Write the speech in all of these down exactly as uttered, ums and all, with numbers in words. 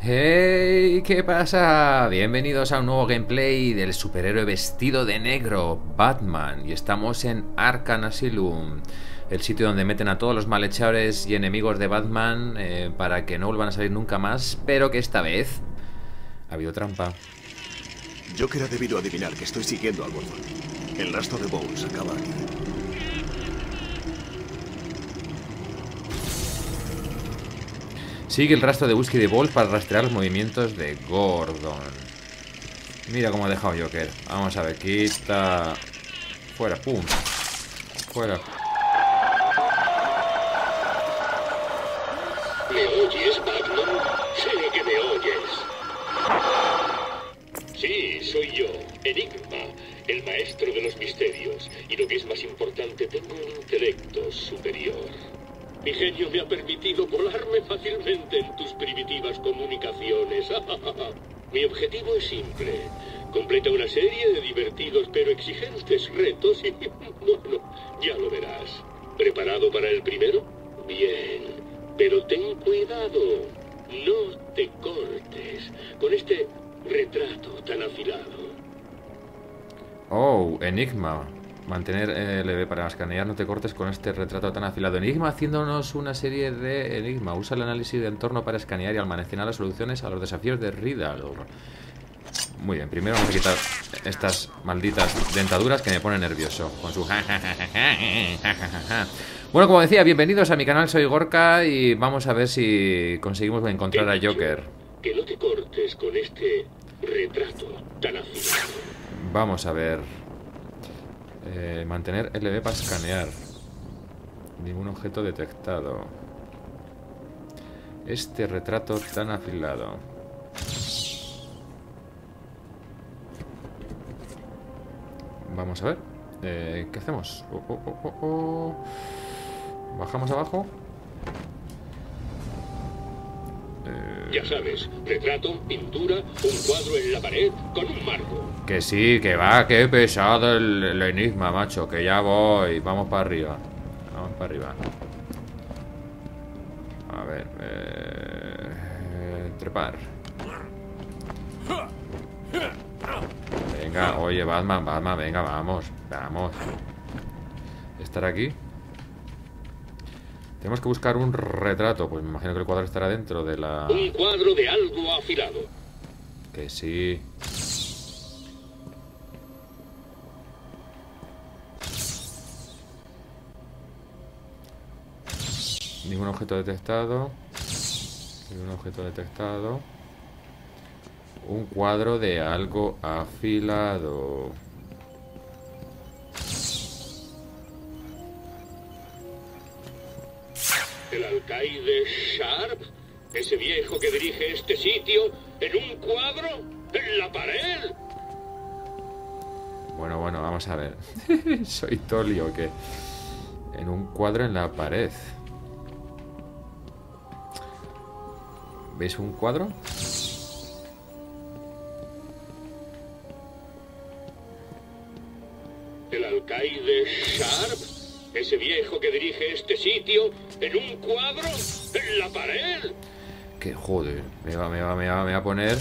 ¡Hey! ¿Qué pasa? Bienvenidos a un nuevo gameplay del superhéroe vestido de negro, Batman. Y estamos en Arkham Asylum, el sitio donde meten a todos los malhechores y enemigos de Batman eh, para que no vuelvan a salir nunca más, pero que esta vez ha habido trampa. Joker ha debido adivinar que estoy siguiendo al Gordon. El rastro de Bones acaba aquí. Sigue el rastro de Whisky de Balls para rastrear los movimientos de Gordon. Mira cómo ha dejado Joker. Vamos a ver, quita. Fuera, pum. Fuera. ¿Me oyes, Batman? Sé que me oyes. Sí, soy yo, Enigma, el maestro de los misterios. Y lo que es más importante, tengo un intelecto superior. Mi genio me ha permitido colarme fácilmente en tus primitivas comunicaciones. Mi objetivo es simple. Completa una serie de divertidos pero exigentes retos y, bueno, ya lo verás. ¿Preparado para el primero? Bien. Pero ten cuidado. No te cortes con este retrato tan afilado. Oh, Enigma. Mantener L B para escanear, no te cortes con este retrato tan afilado. Enigma haciéndonos una serie de Enigma. Usa el análisis de entorno para escanear y almacenar las soluciones a los desafíos de Riddle. Muy bien, primero vamos a quitar estas malditas dentaduras que me ponen nervioso con su Bueno, como decía, bienvenidos a mi canal, soy Gorka y vamos a ver si conseguimos encontrar a Joker. Que no te cortes con este retrato tan afilado. Vamos a ver. Eh, mantener L B para escanear. Ningún objeto detectado. Este retrato tan afilado. Vamos a ver. Eh, ¿Qué hacemos? Oh, oh, oh, oh, oh. Bajamos abajo. Ya sabes, retrato, pintura, un cuadro en la pared con un marco. Que sí, que va, que pesado el, el enigma, macho. Que ya voy. Vamos para arriba. Vamos para arriba. A ver. Eh, trepar. Venga, oye, Batman, Batman, venga, vamos. Vamos. ¿Estar aquí? Tenemos que buscar un retrato. Pues me imagino que el cuadro estará dentro de la... Un cuadro de algo afilado. Que sí. Ningún objeto detectado. Ningún objeto detectado. Un cuadro de algo afilado. El alcaide Sharp, ese viejo que dirige este sitio, en un cuadro, en la pared. Bueno, bueno, vamos a ver. ¿Soy Toli o qué? En un cuadro en la pared. ¿Veis un cuadro? El alcaide Sharp, ese viejo que dirige este sitio, en un cuadro, en la pared. Que joder, me va, me va, me va, me va a poner.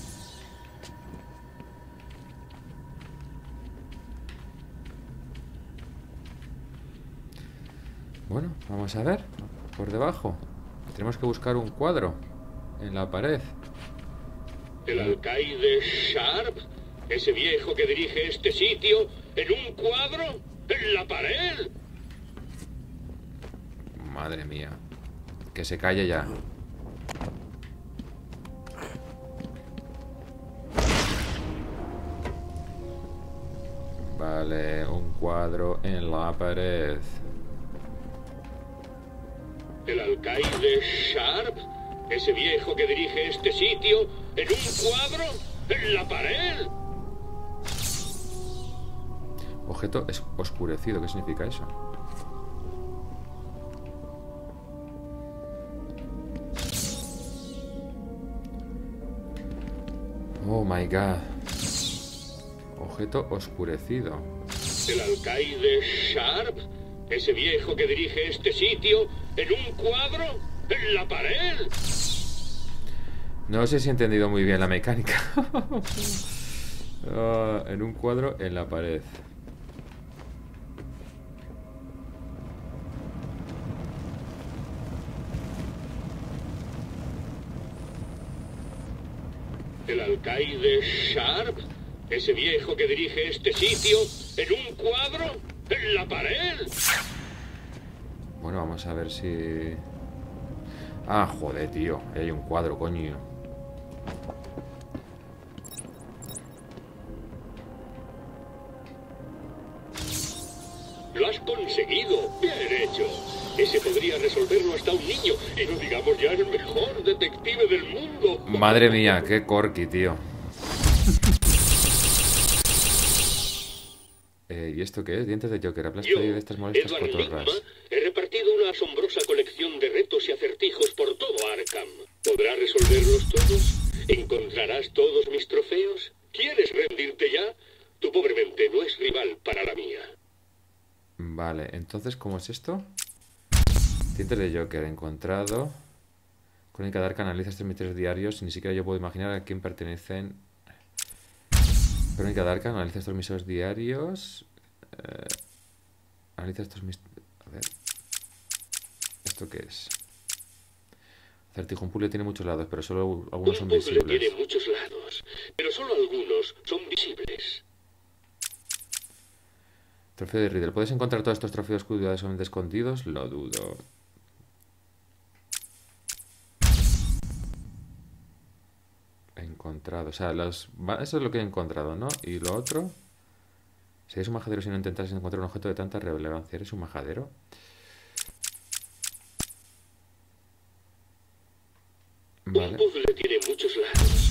Bueno, vamos a ver. Por debajo. Tenemos que buscar un cuadro en la pared. El alcaide Sharp, ese viejo que dirige este sitio, en un cuadro, en la pared. Madre mía. Que se calle ya. Vale, un cuadro en la pared. El alcaide Sharp, ese viejo que dirige este sitio, en un cuadro, en la pared. Objeto es oscurecido, ¿qué significa eso? Oh my god. Objeto oscurecido. El alcaide Sharp, ese viejo que dirige este sitio, en un cuadro, en la pared. No sé si he entendido muy bien la mecánica. uh, en un cuadro en la pared. El alcaide Sharp, ese viejo que dirige este sitio, en un cuadro, en la pared. Bueno, vamos a ver si... Ah, joder, tío. Ahí hay un cuadro, coño. Lo has conseguido. Bien hecho. Ese podría resolverlo hasta un niño. Y no digamos ya el mejor detective del mundo. Madre mía, qué corky, tío. eh, ¿Y esto qué es? Dientes de Joker. Aplasta Yo, y de estas molestas Edward cotorras. Nygma, he repartido una asombrosa colección de retos y acertijos por todo Arkham. ¿Podrás resolverlos todos? ¿Encontrarás todos mis trofeos? ¿Quieres rendirte ya? Tu pobre mente no es rival para la mía. Vale, entonces, ¿cómo es esto? Dientes de Joker, encontrado. Crónica de Arkham, analiza estos misterios diarios. Ni siquiera yo puedo imaginar a quién pertenecen. Crónica de Arkham, analiza estos misterios diarios. Eh, analiza estos misterios... A ver. ¿Esto qué es? Acertijo, un puzzle tiene muchos lados, pero solo algunos son Un puzzle visibles. tiene muchos lados, pero solo algunos son visibles. Trofeo de Riddle. ¿Puedes encontrar todos estos trofeos cuidadosamente escondidos? Lo dudo. Encontrado. O sea, los... eso es lo que he encontrado, ¿no? Y lo otro... Si eres un majadero si no intentas encontrar un objeto de tanta relevancia. ¿Eres un majadero? Vale. Un puzzle tiene muchos lados.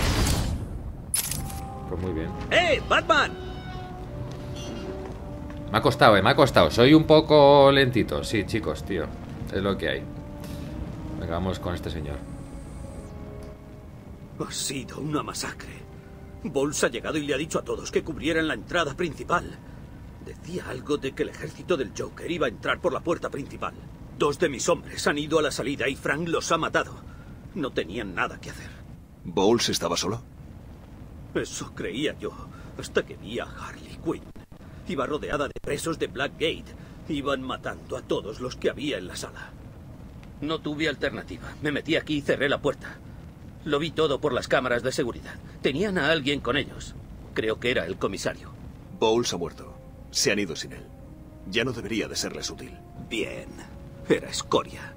Pues muy bien. ¡Eh, Batman! Me ha costado, eh, me ha costado. Soy un poco lentito. Sí, chicos, tío. Es lo que hay. Venga, vamos con este señor. Ha sido una masacre. Bowles ha llegado y le ha dicho a todos que cubrieran la entrada principal. Decía algo de que el ejército del Joker iba a entrar por la puerta principal. Dos de mis hombres han ido a la salida y Frank los ha matado. No tenían nada que hacer. ¿Bowles estaba solo? Eso creía yo, hasta que vi a Harley Quinn. Iba rodeada de presos de Blackgate. Iban matando a todos los que había en la sala. No tuve alternativa. Me metí aquí y cerré la puerta. Lo vi todo por las cámaras de seguridad. Tenían a alguien con ellos. Creo que era el comisario. Bowles ha muerto. Se han ido sin él. Ya no debería de serles útil. Bien. Era escoria.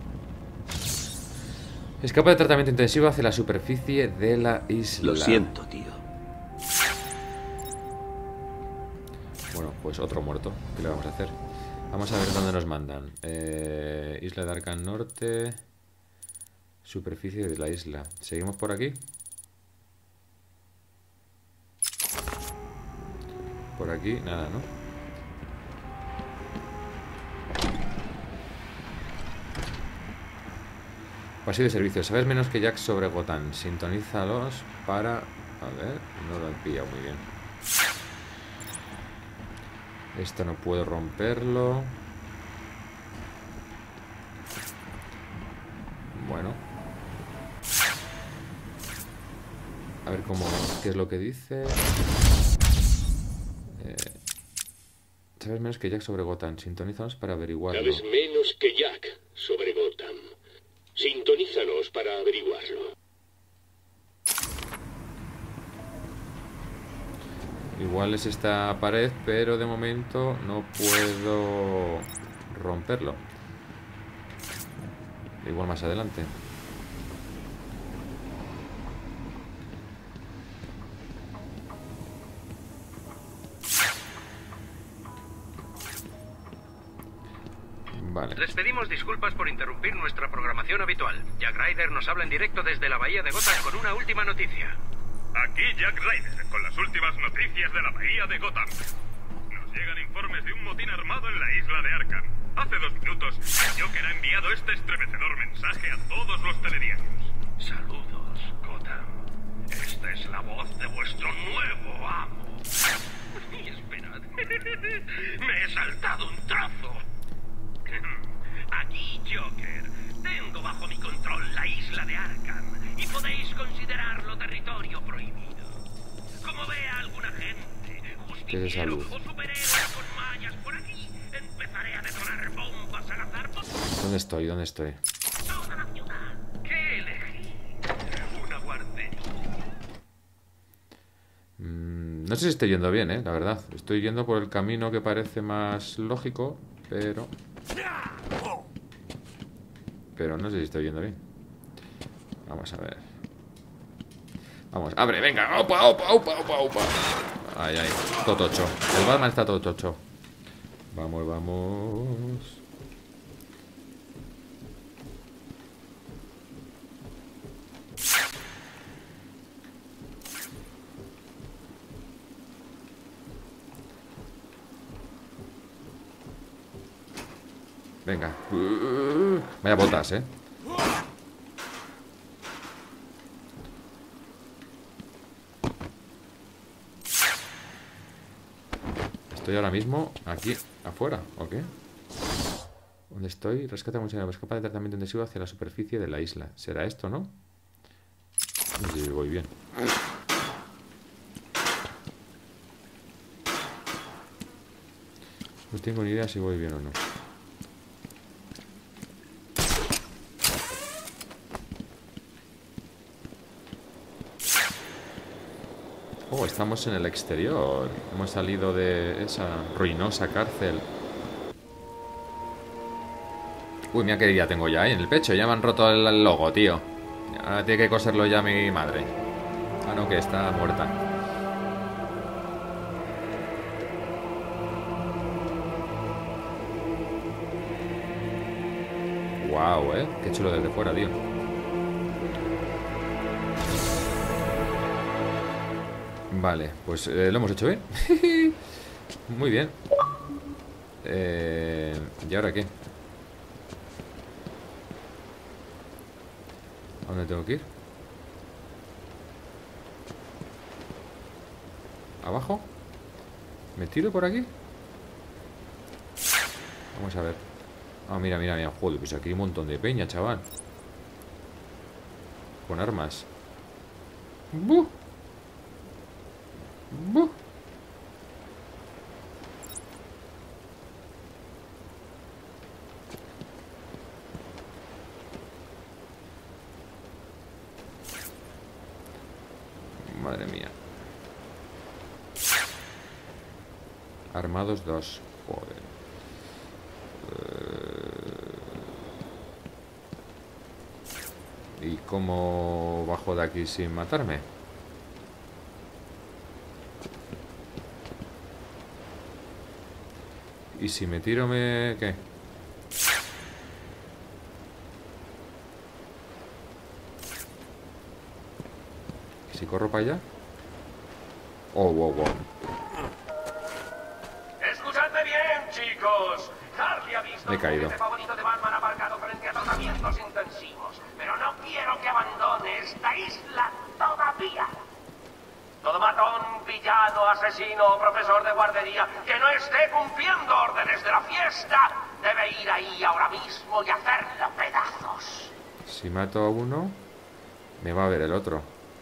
Escapa de tratamiento intensivo hacia la superficie de la isla. Lo siento, tío. Bueno, pues otro muerto. ¿Qué le vamos a hacer? Vamos a ver dónde nos mandan. Eh, isla de Arkham Norte. Superficie de la isla. ¿Seguimos por aquí? Por aquí, nada, ¿no? Pasillo de servicio. Sabes menos que Jack sobre Gotham. Sintonízalos para... A ver, no lo he pillado muy bien. Esto no puedo romperlo. Bueno. A ver cómo... ¿Qué es lo que dice? Eh, Sabes menos que Jack sobre Gotham. Sintonízalos para averiguarlo. Sabes menos que Jack sobre Gotham. Sintonízanos para averiguarlo. Igual es esta pared, pero de momento no puedo romperlo. Igual más adelante. Vale. Les pedimos disculpas por interrumpir nuestra programación habitual. Jack Ryder nos habla en directo desde la bahía de Gotham con una última noticia. Aquí Jack Ryder, con las últimas noticias de la bahía de Gotham. Nos llegan informes de un motín armado en la isla de Arkham. Hace dos minutos, el Joker ha enviado este estremecedor mensaje a todos los telediarios. Saludos, Gotham. Esta es la voz de vuestro nuevo amo. Y esperad, me he saltado un trozo. Aquí, Joker, tengo bajo mi control la isla de Arkham y podré ¿Qué es esa luz? ¿Dónde estoy? ¿Dónde estoy? Mm, no sé si estoy yendo bien, eh, la verdad. Estoy yendo por el camino que parece más lógico, pero... Pero no sé si estoy yendo bien. Vamos a ver. Vamos, abre, venga. Opa, opa, opa, opa, opa. Ay, ay, todo tocho. El Batman está todo tocho. Vamos, vamos. Venga. Uh, vaya botas, eh. Estoy ahora mismo aquí afuera, ¿o qué? ¿Dónde estoy? Rescata mucha escapa de tratamiento intensivo hacia la superficie de la isla. ¿Será esto, no? No sé si voy bien. No tengo ni idea si voy bien o no. Oh, estamos en el exterior. Hemos salido de esa ruinosa cárcel. Uy, mira qué herida tengo ya, ¿eh? En el pecho. Ya me han roto el logo, tío. Ahora tiene que coserlo ya mi madre. Ah, no, que está muerta. Wow, ¿eh? Qué chulo desde fuera, tío. Vale, pues eh, lo hemos hecho bien. Muy bien. eh, ¿Y ahora qué? ¿A dónde tengo que ir? ¿Abajo? ¿Me tiro por aquí? Vamos a ver. Ah, mira, mira, mira. Joder, pues aquí hay un montón de peña, chaval. Con armas. ¡Buh! ¡Buh! Madre mía. Armados dos. Joder. ¿Y cómo bajo de aquí sin matarme? ¿Y si me tiro me... qué? ¿Y si corro para allá? Oh, wow, wow. Escuchadme bien, chicos. Harley ha visto Me he caído. el favorito de Batman aparcado frente a tratamientos intensivos, pero no quiero que abandone esta isla todavía. Todo matón, villano, asesino o profesor de guardería que no esté cumpliendo órdenes de la fiesta debe ir ahí ahora mismo y hacerlo pedazos. Si mato a uno, me va a ver el otro.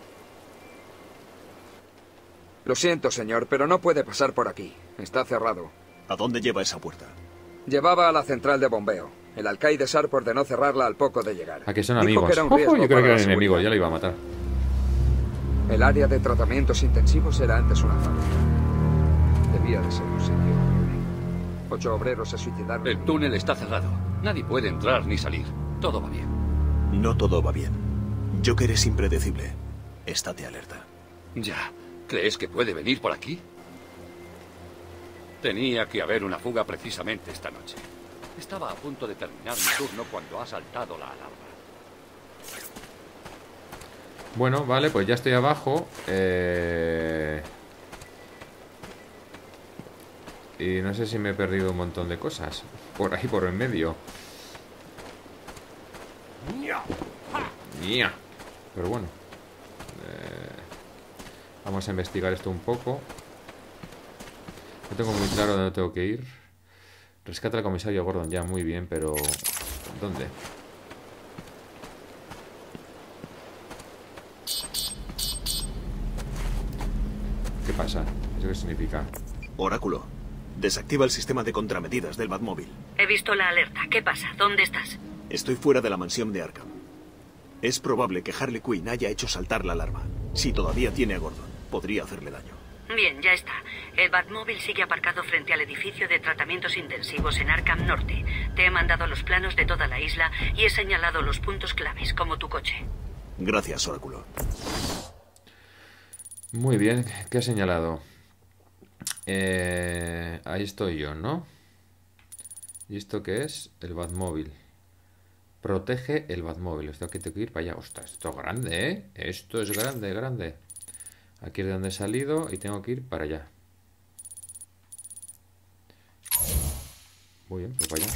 Lo siento, señor, pero no puede pasar por aquí. Está cerrado. ¿A dónde lleva esa puerta? Llevaba a la central de bombeo. El alcaide Sharp ordenó cerrarla al poco de llegar. ¿A que son Dijo amigos? que era un Ojo, riesgo yo creo para que la eran enemigos, seguridad. ya lo iba a matar. El área de tratamientos intensivos era antes una fábrica. Debía de ser un sitio horrible. Ocho obreros se suicidaron. El túnel está cerrado. Nadie puede entrar ni salir. Todo va bien. No todo va bien. Joker es impredecible. Estate alerta. Ya. ¿Crees que puede venir por aquí? Tenía que haber una fuga precisamente esta noche. Estaba a punto de terminar mi turno cuando ha saltado la alarma. Bueno, vale, pues ya estoy abajo. Eh... Y no sé si me he perdido un montón de cosas por ahí, por en medio. ¡Nia! Pero bueno. Eh... Vamos a investigar esto un poco. No tengo muy claro dónde tengo que ir. Rescata al comisario Gordon. Ya, muy bien, pero... ¿dónde? ¿Qué pasa? ¿Eso qué significa? Oráculo, desactiva el sistema de contramedidas del Batmóvil. He visto la alerta. ¿Qué pasa? ¿Dónde estás? Estoy fuera de la mansión de Arkham. Es probable que Harley Quinn haya hecho saltar la alarma. Si todavía tiene a Gordon, podría hacerle daño. Bien, ya está. El Batmóvil sigue aparcado frente al edificio de tratamientos intensivos en Arkham Norte. Te he mandado los planos de toda la isla y he señalado los puntos claves, como tu coche. Gracias, Oráculo. Muy bien, ¿qué ha señalado? Eh, ahí estoy yo, ¿no? ¿Y esto qué es? El Batmóvil. Protege el Batmóvil. Esto aquí tengo que ir para allá. Ostras, esto es grande, ¿eh? Esto es grande, grande. Aquí es de donde he salido y tengo que ir para allá. Muy bien, pues para allá.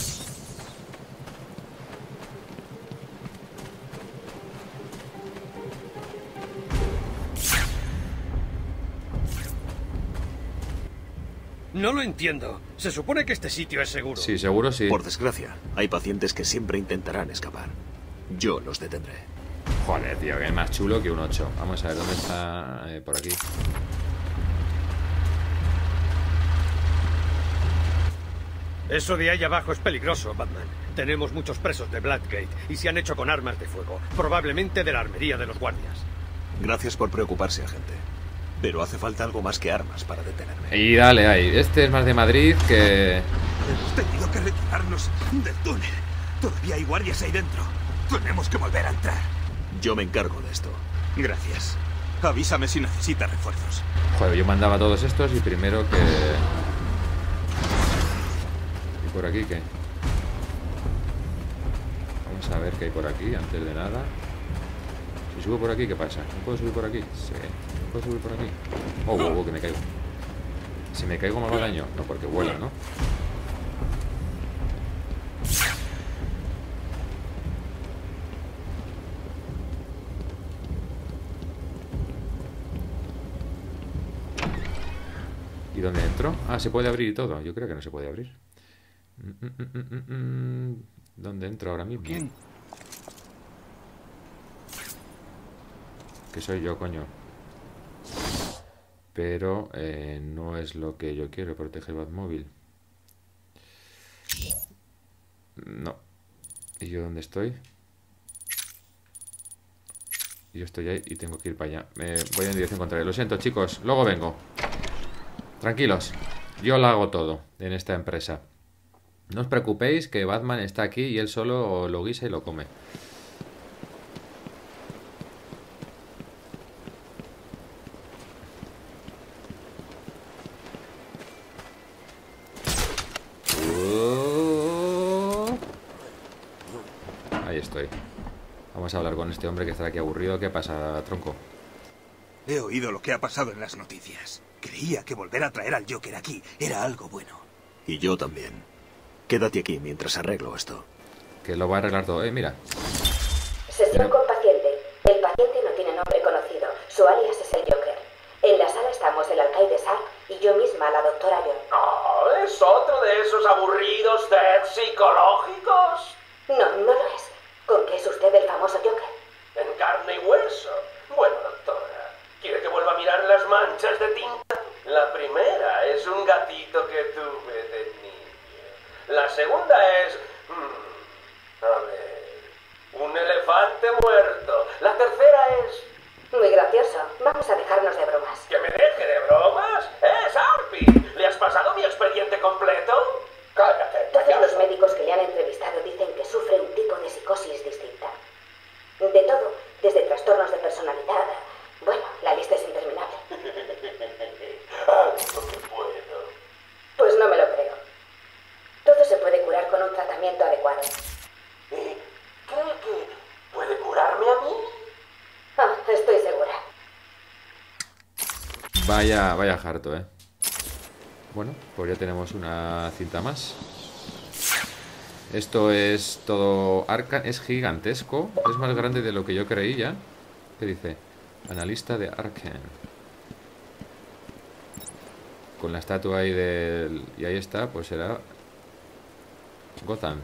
No lo entiendo. Se supone que este sitio es seguro. Sí, seguro sí. Por desgracia, hay pacientes que siempre intentarán escapar. Yo los detendré. Joder, tío, que es más chulo que un ocho. Vamos a ver, ¿dónde está? Eh, por aquí. Eso de ahí abajo es peligroso, Batman. Tenemos muchos presos de Blackgate y se han hecho con armas de fuego. Probablemente de la armería de los guardias. Gracias por preocuparse, agente. Pero hace falta algo más que armas para detenerme. Y dale ahí. Este es más de Madrid que... Hemos tenido que retirarnos del túnel. Todavía hay guardias ahí dentro. Tenemos que volver a entrar. Yo me encargo de esto. Gracias. Avísame si necesitas refuerzos. Joder, yo mandaba a todos estos y primero que... ¿Y por aquí qué? Vamos a ver qué hay por aquí antes de nada. Si subo por aquí, ¿qué pasa? ¿No puedo subir por aquí? Sí. ¿No puedo subir por aquí? Oh, oh, oh, que me caigo. Si me caigo me hago daño. No, porque vuela, ¿no? ¿Y dónde entro? Ah, se puede abrir y todo. Yo creo que no se puede abrir. Mm, mm, mm, mm, mm. ¿Dónde entro ahora mismo? ¿Quién? Que soy yo, coño. Pero eh, no es lo que yo quiero, proteger el Batmóvil. No. ¿Y yo dónde estoy? Yo estoy ahí y tengo que ir para allá. Me voy en dirección contraria. Lo siento, chicos. Luego vengo. Tranquilos. Yo lo hago todo en esta empresa. No os preocupéis que Batman está aquí y él solo lo guisa y lo come. Ahí estoy. Vamos a hablar con este hombre que está aquí aburrido. ¿Qué pasa, tronco? He oído lo que ha pasado en las noticias. Creía que volver a traer al Joker aquí era algo bueno. Y yo también. Quédate aquí mientras arreglo esto. Que lo va a arreglar todo. Eh, mira. Sesión con paciente. El paciente no tiene nombre conocido. Su alias es el Joker. En la sala estamos el alcaide Sark y yo misma, la doctora Young. Oh, ¿es otro de esos aburridos tests psicológicos? No, no lo es. ¿Con qué es usted el famoso Joker? En carne y hueso. Bueno, doctora, ¿quiere que vuelva a mirar las manchas de tinta? La primera es un gatito que tuve de niño. La segunda es... Hmm, a ver... un elefante muerto. La tercera es... Muy gracioso. Vamos a dejarnos de bromas. ¿Que me deje de bromas? ¡Eh, Sarpi! ¿Le has pasado mi expediente completo? Cállate, Todos payaso. los médicos que le han entrevistado dicen que sufre un tipo de psicosis distinta. De todo, desde trastornos de personalidad... Bueno, la lista es interminable. Haz lo que puedo. Pues no me lo creo. Todo se puede curar con un tratamiento adecuado. ¿Y cree que puede curarme a mí? Ah, estoy segura. Vaya, vaya harto, eh. Bueno, pues ya tenemos una cinta más. Esto es todo Arkham, es gigantesco. Es más grande de lo que yo creía. ¿Qué dice? Analista de Arkham. Con la estatua ahí del... Y ahí está, pues será Gotham.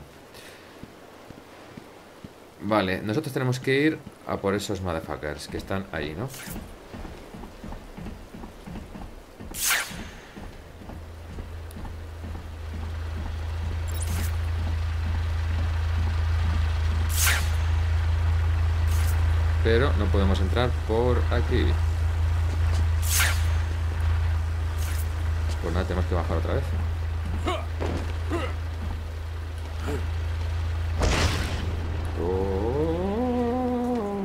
Vale, nosotros tenemos que ir a por esos motherfuckers que están ahí, ¿no? Pero no podemos entrar por aquí. Pues nada, tenemos que bajar otra vez. Oh.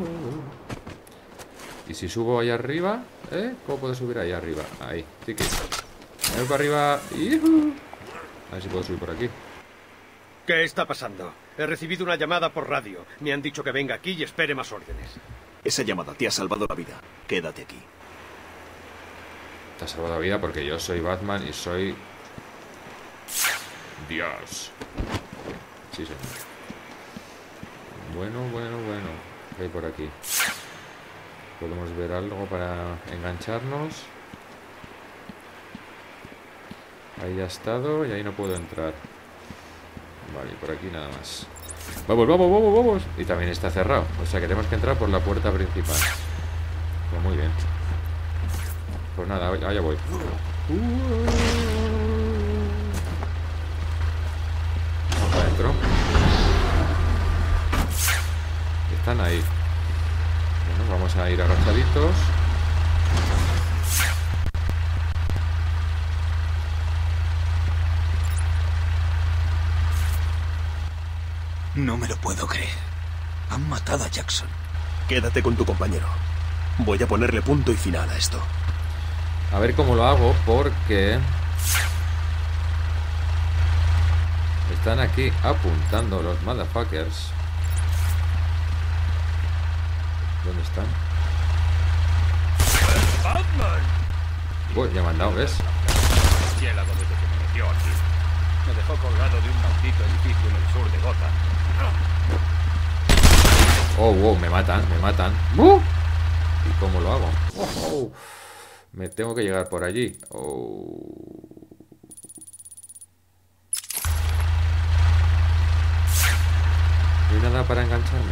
Y si subo ahí arriba, ¿eh? ¿Cómo puedo subir ahí arriba? Ahí, tiki. Me voy para arriba. ¡Yuhu! A ver si puedo subir por aquí. ¿Qué está pasando? He recibido una llamada por radio. Me han dicho que venga aquí y espere más órdenes. Esa llamada te ha salvado la vida. Quédate aquí. Te ha salvado la vida porque yo soy Batman y soy... Dios. Sí, señor. Bueno, bueno, bueno. ¿Qué hay por aquí? Podemos ver algo para engancharnos. Ahí ha estado y ahí no puedo entrar. Vale, por aquí nada más. Vamos, vamos, vamos, vamos. Y también está cerrado. O sea que tenemos que entrar por la puerta principal. Pues muy bien. Pues nada, allá voy. Vamos para adentro. Están ahí. Bueno, vamos a ir agachaditos. No me lo puedo creer. Han matado a Jackson. Quédate con tu compañero. Voy a ponerle punto y final a esto. A ver cómo lo hago, porque... están aquí apuntando los motherfuckers. ¿Dónde están? ¡Batman! Uy, ya me han dado, ¿ves? Murciélago desde que me metió aquí. Me dejó colgado de un maldito edificio en el sur de Gotham. Oh, wow, me matan, me matan. ¡Uh! ¿Y cómo lo hago? Oh, oh. Me tengo que llegar por allí. Oh. No hay nada para engancharme.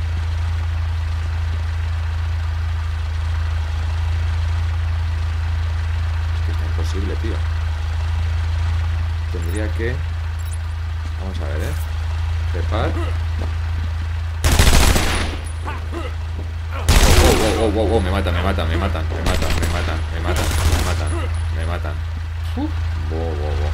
Es que está imposible, tío. Tendría que... Vamos a ver, ¿eh? Trepar. Oh, oh, oh, oh, oh, me matan, me matan, me matan, me matan, me matan, me matan, me matan, me matan. Uh, bo, bo, bo.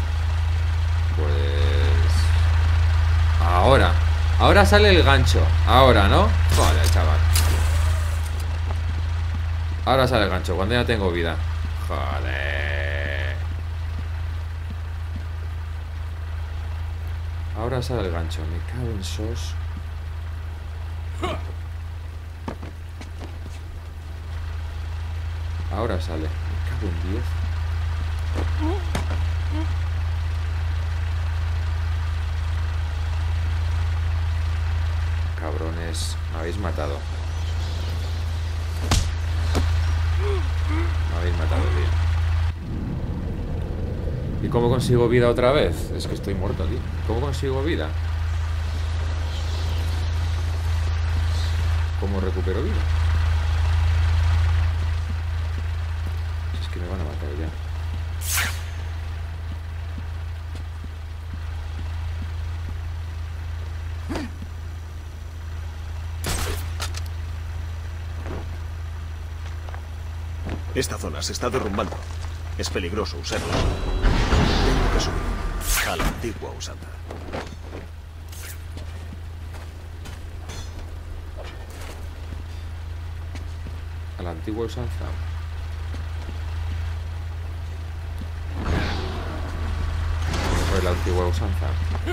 Pues... Ahora. Ahora sale el gancho. Ahora, ¿no? Joder, chaval. Ahora sale el gancho, cuando ya tengo vida. Joder. Ahora sale el gancho. Me cago en sos. Ahora sale. Me cago en diez. Cabrones, me habéis matado. Me habéis matado, tío. ¿Y cómo consigo vida otra vez? Es que estoy muerto, tío. ¿Cómo consigo vida? ¿Cómo recupero vida? Es que me van a matar ya. Esta zona se está derrumbando. Es peligroso usarla. Tengo que subir a la antigua usanza. A la antigua usanza. ¿Cómo es la antigua usanza?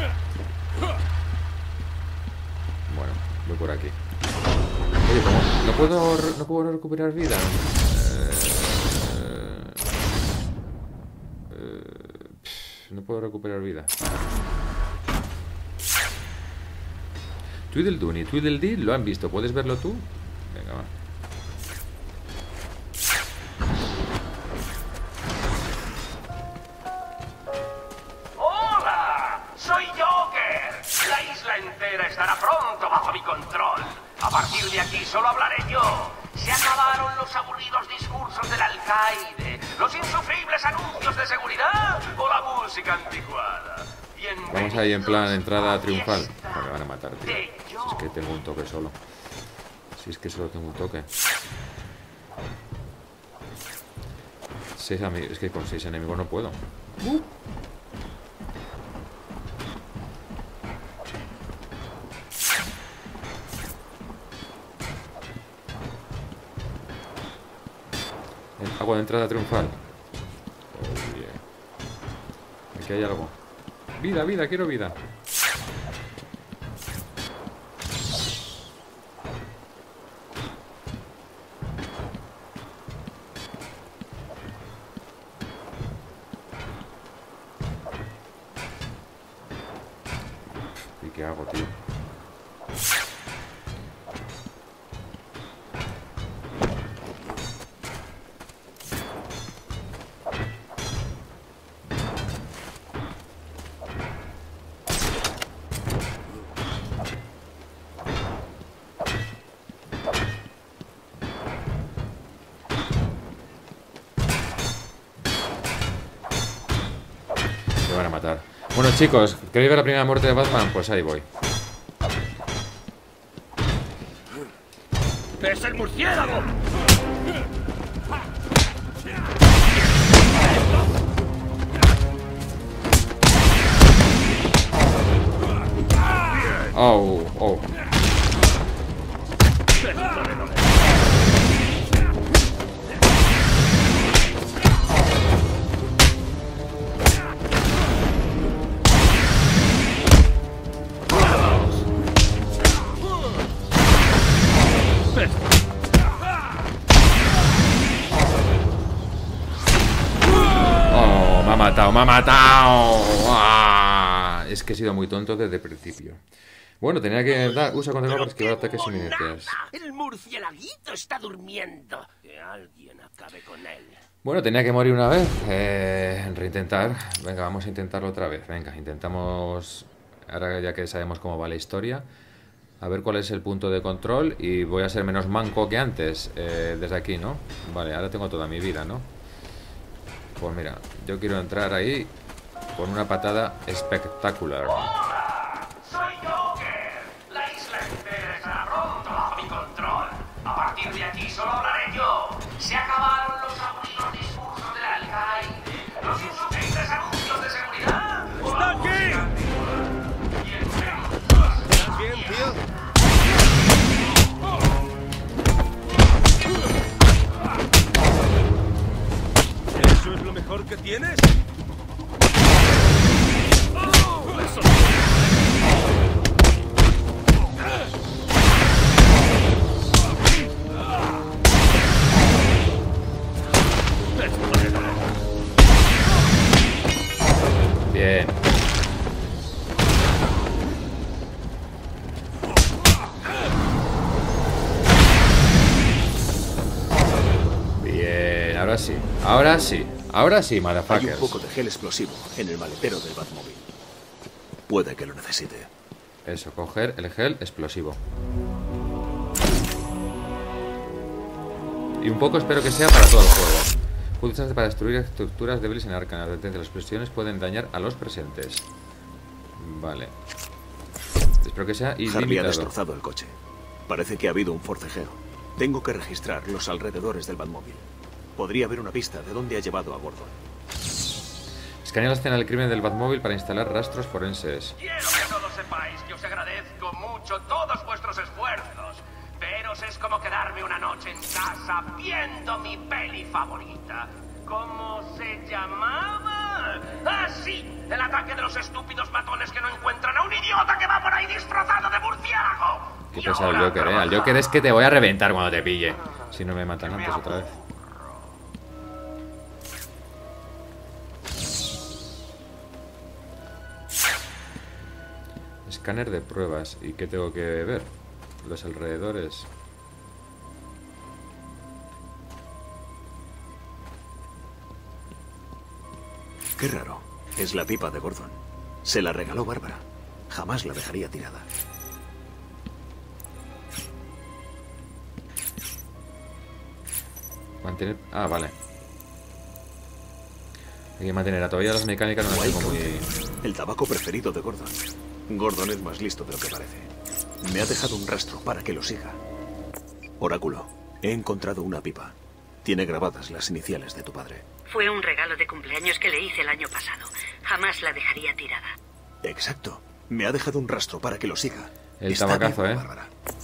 Bueno, voy por aquí. Oye, ¿cómo? ¿No puedo, no puedo recuperar vida? No puedo recuperar vida. Tweedledum y Tweedledee lo han visto. ¿Puedes verlo tú? Venga, va. ¡Hola! ¡Soy Joker! La isla entera estará pronto bajo mi control. A partir de aquí solo hablaré yo. Se acabaron los aburridos discursos del alcaide, los insufribles anuncios de seguridad o la música anticuada. Vamos ahí en plan entrada triunfal. No, me van a matar, tío. Si es que tengo un toque solo. Si es que solo tengo un toque. Seis amigos. Es que con seis enemigos no puedo. Uh. Agua de entrada triunfal. Oh, yeah. Aquí hay algo. Vida, vida, quiero vida. ¿Y qué hago, tío? Me van a matar. Bueno, chicos, ¿queréis ver la primera muerte de Batman? Pues ahí voy. ¡Es el murciélago! Oh, oh. Me ha matado, me ha matado. ¡Ah! Es que he sido muy tonto desde el principio. Bueno, tenía que dar, usa contra para esquivar ataques inminentes. El murcielaguito está durmiendo. Que alguien acabe con él. Bueno, tenía que morir una vez. Eh, reintentar. Venga, vamos a intentarlo otra vez. Venga, intentamos. Ahora ya que sabemos cómo va la historia. A ver cuál es el punto de control. Y voy a ser menos manco que antes. Eh, desde aquí, ¿no? Vale, ahora tengo toda mi vida, ¿no? Pues mira, yo quiero entrar ahí con una patada espectacular. ¡Hola! ¡Soy Joker! La isla entera estará pronto bajo mi control. A partir de aquí solo hablaré yo. Se acabaron los aburridos discursos del alcaide, los insuficientes anuncios de seguridad. ¡Está aquí! ¿Estás bien, tío? ¿Eso es lo mejor que tienes? Bien. Bien, ahora sí. Ahora sí. Ahora sí, motherfuckers. Hay un poco de gel explosivo en el maletero del Batmóvil. Puede que lo necesite. Eso, coger el gel explosivo. Y un poco espero que sea para todo el juego. Puede usarse para destruir estructuras débiles en Arkham. Advertencia, las explosiones pueden dañar a los presentes. Vale. Espero que sea ilimitado. Harley ha destrozado el coche. Parece que ha habido un forcejeo. Tengo que registrar los alrededores del Batmóvil. Podría haber una pista de dónde ha llevado a Gordon. Escanea la escena del crimen del Batmóvil para instalar rastros forenses. Quiero que todos sepáis que os agradezco mucho todos vuestros esfuerzos. Veros es como quedarme una noche en casa viendo mi peli favorita. ¿Cómo se llamaba? ¡Ah, sí! El ataque de los estúpidos matones que no encuentran a un idiota que va por ahí disfrazado de murciélago. Qué pesado el Joker, ¿eh? Al Joker es que te voy a reventar cuando te pille. Si no me matan antes otra vez. Escáner de pruebas. ¿Y qué tengo que ver? Los alrededores. Qué raro. Es la pipa de Gordon. Se la regaló Bárbara. Jamás la dejaría tirada. Mantener... Ah, vale. Hay que mantener. Todavía las mecánicas no las tengo muy... El tabaco preferido de Gordon. Gordon es más listo de lo que parece. Me ha dejado un rastro para que lo siga. Oráculo, he encontrado una pipa. Tiene grabadas las iniciales de tu padre. Fue un regalo de cumpleaños que le hice el año pasado. Jamás la dejaría tirada. Exacto. Me ha dejado un rastro para que lo siga. El Está tabacazo, vivo, ¿eh? Bárbara.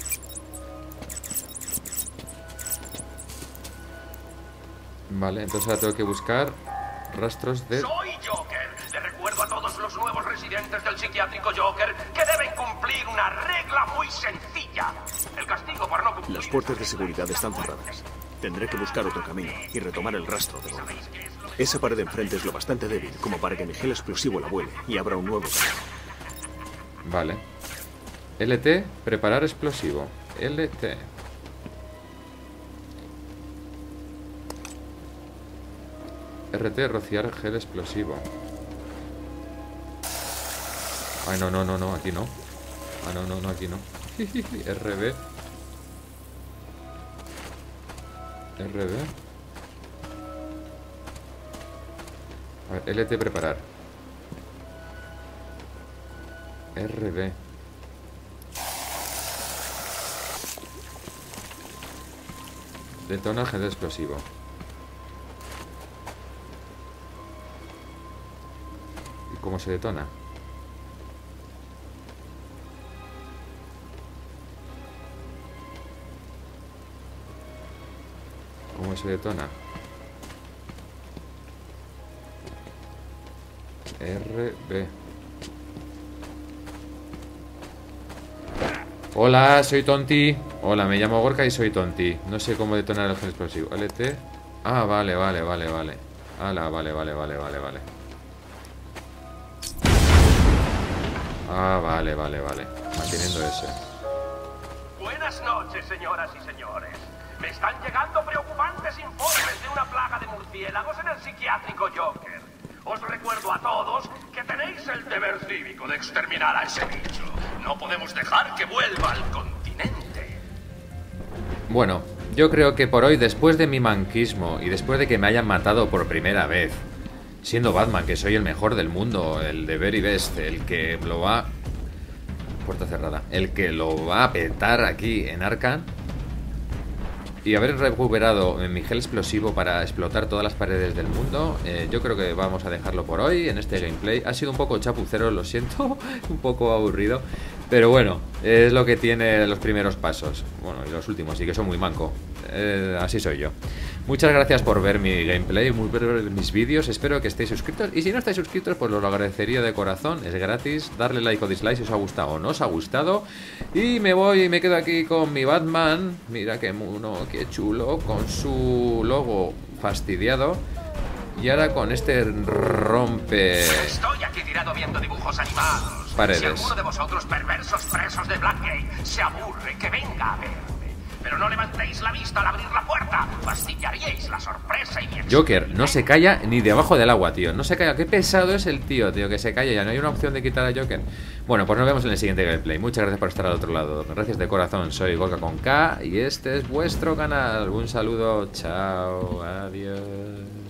Vale, entonces ahora tengo que buscar rastros de... Soy Joker. Le recuerdo a todos los nuevos residentes del psiquiátrico Joker que deben cumplir una regla muy sencilla. El castigo por no cumplir... Las puertas de seguridad están cerradas. Tendré que buscar otro camino y retomar el rastro de Gordon. Esa pared de enfrente es lo bastante débil como para que mi gel explosivo la vuele y abra un nuevo camino. Vale. L T, preparar explosivo. L T. R T, rociar gel explosivo. Ay, no, no, no, no, aquí no. Ah, no, no, no, aquí no. R B. R B. A ver, L T, preparar. R B. Detona gel explosivo. ¿Y cómo se detona? ¿Cómo se detona? R B. Hola, soy Tonti. Hola, me llamo Gorka y soy Tonti. No sé cómo detonar el gel explosivo. L T. Ah, vale, vale, vale, vale. Hala, vale, vale, vale, vale, vale. Ah, vale, vale, vale. Manteniendo ese. Buenas noches, señoras y señores. Me están llegando preocupantes informes de una plaga de murciélagos en el psiquiátrico Joker. Os recuerdo a todos que tenéis el deber cívico de exterminar a ese bicho. No podemos dejar que vuelva al continente. Bueno, yo creo que por hoy, después de mi manquismo y después de que me hayan matado por primera vez, siendo Batman, que soy el mejor del mundo, el de very best, el que lo va... Puerta cerrada. El que lo va a petar aquí en Arkham, y haber recuperado mi gel explosivo para explotar todas las paredes del mundo, eh, yo creo que vamos a dejarlo por hoy en este gameplay. Ha sido un poco chapucero, lo siento, un poco aburrido, pero bueno, es lo que tiene los primeros pasos. Bueno, y los últimos, sí que son muy manco. Eh, así soy yo. Muchas gracias por ver mi gameplay, por ver mis vídeos. Espero que estéis suscritos. Y si no estáis suscritos, pues os lo agradecería de corazón. Es gratis. Darle like o dislike si os ha gustado o no os ha gustado. Y me voy y me quedo aquí con mi Batman. Mira qué mono, qué chulo. Con su logo fastidiado. Y ahora con este rompe... Estoy aquí tirado viendo dibujos animados. Paredes. Si alguno de vosotros perversos presos de Blackgate se aburre, que venga a verme. Pero no levantéis la vista al abrir la puerta. Fastidiaríais la sorpresa y mi... Joker no se calla ni debajo del agua, tío. No se calla. Qué pesado es el tío, tío, que se calla. Ya no hay una opción de quitar a Joker. Bueno, pues nos vemos en el siguiente gameplay. Muchas gracias por estar al otro lado. Gracias de corazón. Soy Gorka con K y este es vuestro canal. Un saludo. Chao. Adiós.